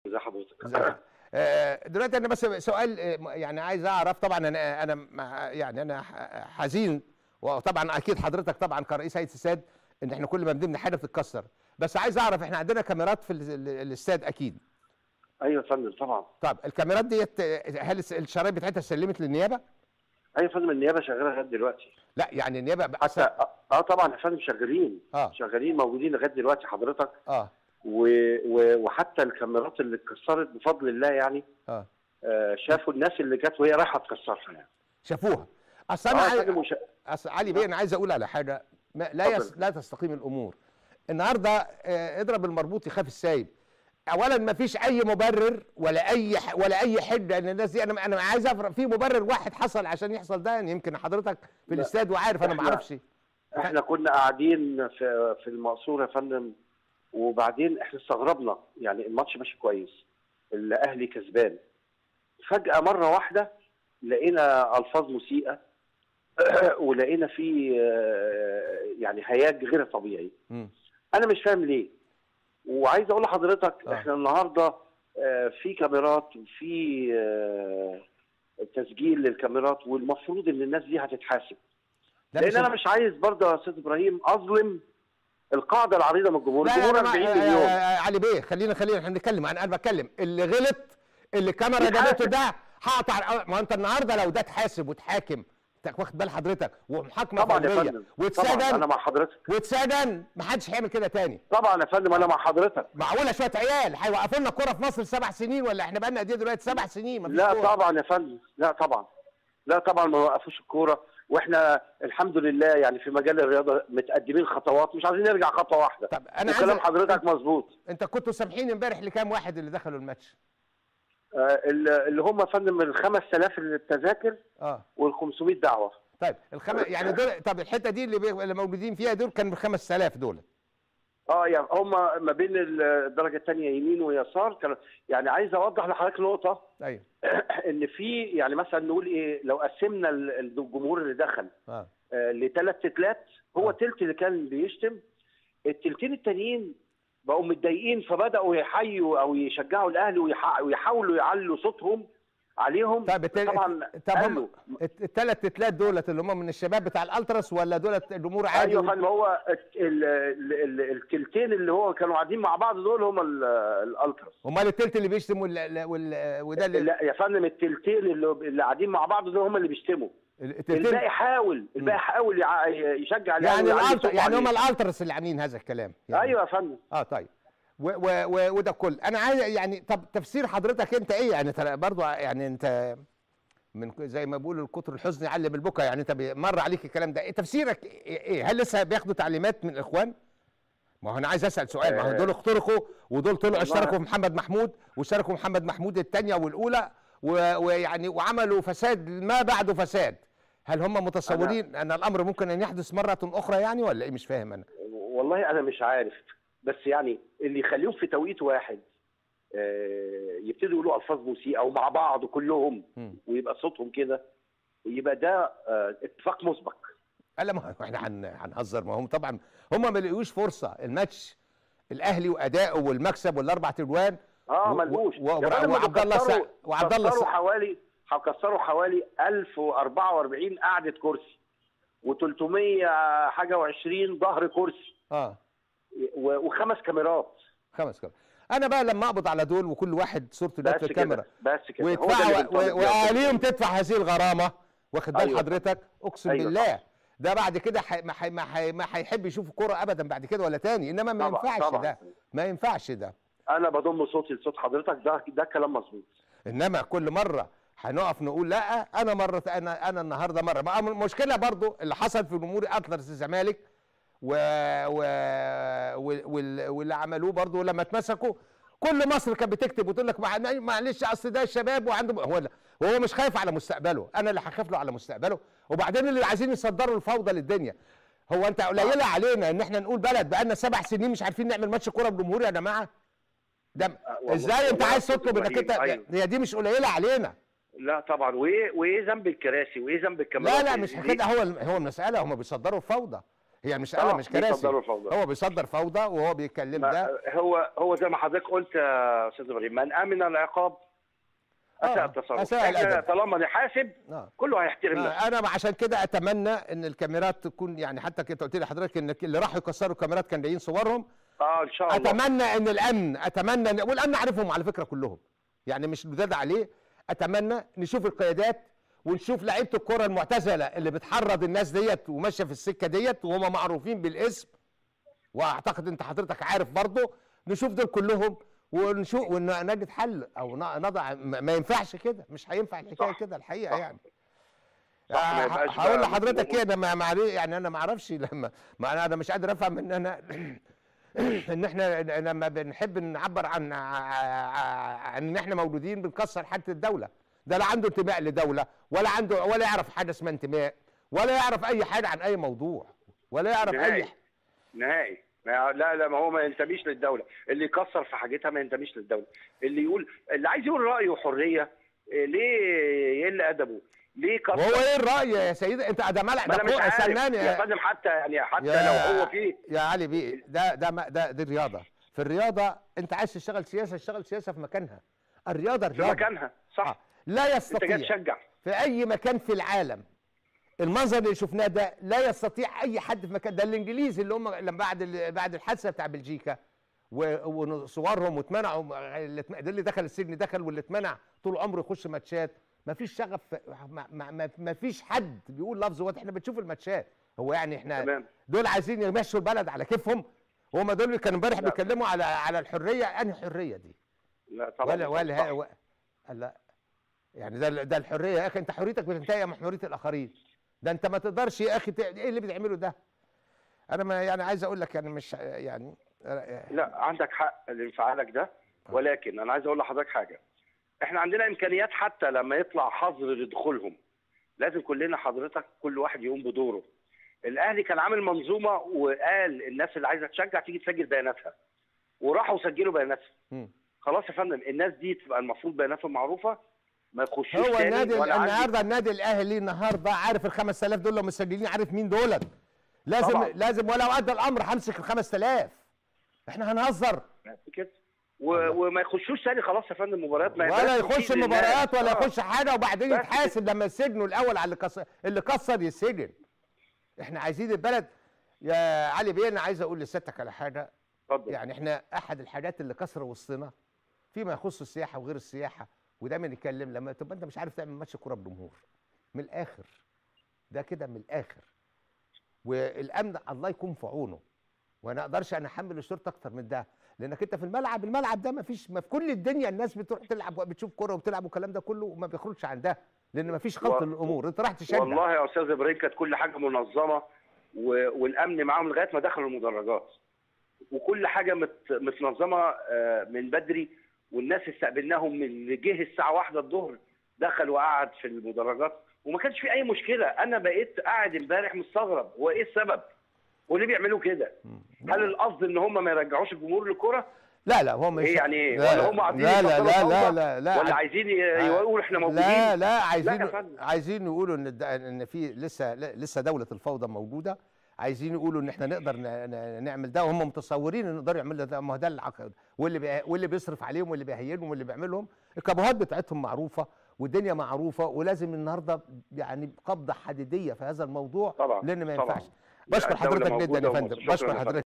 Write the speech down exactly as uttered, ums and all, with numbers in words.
ازي حضرتك؟ ازيك؟ آه، دلوقتي انا بس سؤال، آه، يعني عايز اعرف. طبعا انا انا مع- يعني انا ح- حزين، وطبعا اكيد حضرتك طبعا كرئيس هيئه الساد ان احنا كل ما بنبني حاجه بتتكسر. بس عايز اعرف، احنا عندنا كاميرات في ال- ال- الاستاد اكيد. ايوه يا فندم طبعا. طب الكاميرات ديت، آه، هل الس- الشرايط بتاعتها سلمت للنيابه؟ ايوه يا فندم، النيابه شغاله لغايه دلوقتي. لا يعني النيابه بقى حتى اه آه طبعا يا فندم شغالين. اه شغالين موجودين لغايه دلوقتي حضرتك. اه و... و... وحتى الكاميرات اللي اتكسرت بفضل الله يعني اه آه شافوا الناس اللي جت وهي رايحه تكسرها يعني. شافوها. اصل انا اه يا عايز، فندم وش... اصل علي بيه انا عايز اقول على حاجه. ما لا يس... اتفضل. لا تستقيم الامور النهارده. آه، اضرب المربوط يخاف السايب. اولا ما فيش اي مبرر ولا اي ح... ولا اي حجه ان الناس دي. انا انا عايز افرق في مبرر واحد حصل عشان يحصل ده. يعني يمكن حضرتك في لا، الاستاد وعارف، انا ما احنا اعرفش. احنا كنا قاعدين في في المقصوره يا فندم، وبعدين احنا استغربنا يعني الماتش ماشي كويس، الاهلي كسبان، فجاه مره واحده لقينا الفاظ مسيئه ولقينا فيه آه، يعني هياج غير طبيعي. مم. انا مش فاهم ليه. وعايز اقول لحضرتك آه. احنا النهارده آه، في كاميرات وفي آه، تسجيل للكاميرات، والمفروض ان الناس دي هتتحاسب. لا لان مش انا مش عايز برضه يا استاذ ابراهيم اظلم القاعده العريضه من الجمهور. لا لا الجمهور أنا مع- أربعين آه، مليون. آه، علي بيه خلينا خلينا احنا بنتكلم. انا انا بتكلم اللي غلط، اللي الكاميرا يتحاسب. جابته ده هقطع. ما انت النهارده لو ده اتحاسب واتحاكم، انت واخد بال حضرتك، ومحاكمه طبعا يا فوريه فندم، طبعا واتسجن، انا مع حضرتك. واتسجن، ما حدش هيعمل كده تاني. طبعا يا فندم انا مع حضرتك. معقوله شويه عيال هيوقفوا لنا الكوره في مصر سبع سنين؟ ولا احنا بقى لنا قد ايه دلوقتي؟ سبع سنين مفيش لا كورة. طبعا يا فندم، لا طبعا، لا طبعا ما وقفوش الكوره، واحنا الحمد لله يعني في مجال الرياضه متقدمين خطوات، مش عايزين نرجع خطوه واحده. طب انا عايز وكلام حضرتك مظبوط. انت كنتوا سامحين امبارح لكام واحد اللي دخلوا الماتش؟ آه اللي هم يا فندم من خمس آلاف التذاكر اه وال خمسمية دعوه. طيب الخم... يعني دول، طب الحته دي اللي, بي... اللي موجودين فيها دول كانوا ب خمس آلاف دول. اه يعني هم ما بين الدرجه الثانيه يمين ويسار كانوا. يعني عايز اوضح لحضرتك نقطه. ايوه ان في يعني مثلا نقول ايه، لو قسمنا الجمهور اللي دخل اه آه لثلاث تلات، هو آه. تلت اللي كان بيشتم، التلتين التانيين بقوا متضايقين فبداوا يحيوا او يشجعوا الاهلي ويح... ويحاولوا يعلوا صوتهم عليهم. طب التل... طبعا طب هم قالوا. الثلاث تتلات دولت اللي هم من الشباب بتاع الالتراس، ولا دولت الجمهور عادي؟ ايوه يا فندم، هو الت- ال- ال- ال- التلتين اللي هو كانوا قاعدين مع بعض دول هم ال- الالتراس. امال التلت اللي بيشتم وال... وال... وده اللي لا يا فندم، التلتين اللي اللي قاعدين مع بعض دول هم اللي بيشتموا. التلتين... الباقي حاول الباقي حاول يع- يشجع الأهلي يعني ويعلي الالتر... صوته يعني هم عليه. الالتراس اللي عاملين هذا الكلام يعني. ايوه يا فندم. اه طيب و و و وده كل انا عايز يعني. طب تفسير حضرتك انت ايه؟ يعني ترى برضو يعني انت من زي ما بيقولوا الكتر الحزن يعلم البكا. يعني انت مر عليك الكلام ده، إيه تفسيرك؟ ايه؟ هل لسه بياخدوا تعليمات من الاخوان؟ ما هو انا عايز اسال سؤال. ما هو دول اخترقوا ودول طلعوا اشتركوا في محمد محمود واشتركوا محمد محمود الثانيه والاولى، ويعني وعملوا فساد ما بعده فساد. هل هم متصورين ان الامر ممكن ان يحدث مره اخرى يعني، ولا ايه؟ مش فاهم انا. والله انا مش عارف، بس يعني اللي يخليهم في توقيت واحد آه، يبتدوا يقولوا الفاظ مسيئه ومع بعض كلهم م. ويبقى صوتهم كده، يبقى ده آه، اتفاق مسبق. لا ما احنا هن- هنهزر. ما هم طبعا هم ما لقيوش فرصه. الماتش الاهلي وادائه والمكسب والاربع تجوان. اه و- ملقوش. و- يا فندم وعبد الله كسروا- سع- وعبد الله كسروا سع- حوالي كسروا حوالي ألف وأربعة وأربعين قعده كرسي وتلتمية حاجه وعشرين ظهر كرسي اه و- وخمس كاميرات. خمس كاميرا. انا بقى لما اقبض على دول وكل واحد صورته جت بس في الكاميرا كده بس كده هو ده ويدفعوا اللي بنطالب بيه. واهاليهم تدفع هذه الغرامه، واخد بال أيوة. حضرتك؟ اقسم أيوة بالله طبعا. ده بعد كده حي ما حي ما حي ما هيحب يشوف الكوره ابدا بعد كده ولا تاني. انما ما طبعا ينفعش طبعا. ده، ما ينفعش ده. انا بضم صوتي لصوت حضرتك، ده ده كلام مظبوط. انما كل مره هنقف نقول لا انا مره، انا انا النهارده مره. ما المشكله برضو اللي حصل في جمهور اتلتيكو الزمالك و... و... وال... واللي عملوه برضو لما اتمسكوا، كل مصر كانت بتكتب وتقول لك مع- معلش اصل ده الشباب وعنده هو لا. وهو مش خايف على مستقبله، انا اللي هخاف له على مستقبله. وبعدين اللي عايزين يصدروا الفوضى للدنيا. هو انت قليله علينا ان احنا نقول بلد بقالنا سبع سنين مش عارفين نعمل ماتش كوره بجمهور يا جماعه؟ ده ازاي انت عايز تطلب انك انت؟ أيوة. هي دي مش قليله علينا. لا طبعا. وايه وايه ذنب الكراسي وايه ذنب الكاميرات؟ لا لا مش كده. هو هو المساله هم بيصدروا الفوضى. هي المساله مش كراسي، بيصدروا الفوضى. هو بيصدر فوضى وهو بيتكلم ده. هو هو زي ما حضرتك قلت يا استاذ ابراهيم، من امن العقاب اساء التصرف. اساء الادب. طالما نحاسب آه. كله هيحترم نفسه. انا عشان كده اتمنى ان الكاميرات تكون، يعني حتى كنت قلت لحضرتك ان اللي راحوا يكسروا الكاميرات كان جايين صورهم. اه ان شاء الله. اتمنى ان الامن، اتمنى إن والامن عارفهم على فكره كلهم، يعني مش جداد عليه. اتمنى نشوف القيادات ونشوف لعيبه الكره المعتزله اللي بتحرض الناس ديت وماشيه في السكه ديت وهم معروفين بالاسم، واعتقد انت حضرتك عارف برضه. نشوف دول كلهم ونشوف ونجد حل او نضع. ما ينفعش كده، مش هينفع الحكايه كده الحقيقه. صح. يعني هقول لحضرتك كده ما معلش، يعني انا ما اعرفش لما ما انا مش قادر افهم ان انا ان احنا لما بنحب نعبر عن عن ان احنا مولودين بنكسر حاله الدوله. ده لا عنده انتماء لدوله ولا عنده ولا يعرف حاجه اسمها انتماء ولا يعرف اي حاجه عن اي موضوع ولا يعرف نهائي. اي نهائي. لا لا ما هو ما ينتميش للدوله، اللي يكسر في حاجتها ما ينتميش للدوله، اللي يقول اللي عايز يقول رايه حريه ليه يقل ادبه؟ ليه كسر؟ وهو ايه الراي يا سيدي؟ انت ده ملعب ده كوره. استناني يا فندم، حتى يعني حتى لو هو فيه يا علي بيه، ده ده ده دي الرياضه. في الرياضه انت عايز تشتغل سياسه، اشتغل سياسه في مكانها. الرياضه الرياضه في مكانها صح. آه. لا يستطيع انت جاي تشجع في اي مكان في العالم. المنظر اللي شفناه ده لا يستطيع اي حد في مكان. ده الانجليز اللي هم لما بعد بعد الحادثه بتاع بلجيكا وصورهم واتمنعوا، ده اللي دخل السجن دخل، واللي اتمنع طول عمره يخش ماتشات. ما فيش شغف، ما, ما, ما فيش حد بيقول لفظ واحد. احنا بنشوف الماتشات. هو يعني احنا تمام. دول عايزين يمشوا البلد على كيفهم. هم دول اللي كانوا امبارح بيتكلموا على على الحريه. انهي حريه دي؟ لا طبعا ولا ولا و... لا يعني ده ده الحريه يا اخي. انت حريتك بتنتهي مع حريه الاخرين. ده انت ما تقدرش يا اخي ت... ايه اللي بتعمله ده؟ انا ما يعني عايز اقول لك يعني مش يعني لا عندك حق لانفعالك ده، ولكن انا عايز اقول لحضرتك حاجه. احنا عندنا امكانيات حتى لما يطلع حظر لدخولهم لازم كلنا حضرتك كل واحد يقوم بدوره. الاهلي كان عامل منظومه وقال الناس اللي عايزه تشجع تيجي تسجل بياناتها، وراحوا سجلوا بياناتها. خلاص يا فندم، الناس دي تبقى المفروض بياناتهم معروفه، ما يخشوش هو تاني. النادي النهارده النادي الاهلي النهارده عارف ال خمس آلاف دول لو مسجلين، عارف مين دول. لازم طبعا. لازم ولو ادى الامر همسك ال خمس آلاف. احنا هنهزر كده و... وما يخشوش تاني. خلاص يا فندم مباريات، ما ولا يخش مباريات ولا آه. يخش حاجه، وبعدين يتحاسب لما يسجنوا الاول على اللي كسر. اللي كسر يسجن. احنا عايزين البلد يا علي بيه. انا عايز اقول لسيادتك على حاجه. اتفضل. يعني احنا احد الحاجات اللي كسر وسطنا فيما يخص السياحه وغير السياحه، ودايما نتكلم لما تبقى انت مش عارف تعمل ماتش كوره بجمهور. من الاخر ده كده من الاخر. والامن الله يكون في عونه، وانا اقدرش انا احمل الشرطه اكتر من ده، لانك انت في الملعب الملعب ده ما فيش، ما في كل الدنيا الناس بتروح تلعب بتشوف كوره وبتلعب والكلام ده كله وما بيخرجش عن ده، لان ما فيش خلط و... للامور. انت راح تشجع. والله يا استاذ ابراهيم كانت كل حاجه منظمه و... والامن معاهم لغايه ما دخلوا المدرجات، وكل حاجه مت... متنظمه من بدري، والناس استقبلناهم من جه الساعه واحدة الظهر دخل وقعد في المدرجات وما كانش في اي مشكله. انا بقيت قاعد امبارح مستغرب هو ايه السبب؟ وليه بيعملوا كده؟ هل القصد ان هم ما يرجعوش الجمهور للكره؟ لا لا هم ايه يعني ايه؟ ولا هم عايزين لا لا لا لا لا لا ولا عايزين يقولوا احنا موجودين؟ لا لا عايزين لا عايزين يقولوا ان ان في لسه لسه دوله الفوضى موجوده. عايزين يقولوا ان احنا نقدر نعمل ده، وهم متصورين ان نقدر يعملوا ده. ما هو ده العقد، واللي بي... واللي بيصرف عليهم واللي بيهينهم واللي بيعملهم. الكابوهات بتاعتهم معروفه والدنيا معروفه، ولازم النهارده يعني قبضه حديديه في هذا الموضوع. طبعا لان ما ينفعش. بشكر حضرتك جدا يا فندم. بشكر حضرتك.